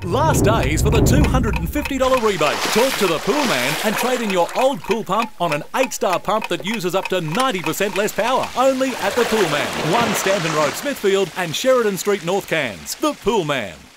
Last days for the $250 rebate. Talk to the Poolman and trade in your old pool pump on an 8-star pump that uses up to 90% less power. Only at the Poolman. 1 Stanton Road, Smithfield and Sheridan Street, North Cairns. The Poolman.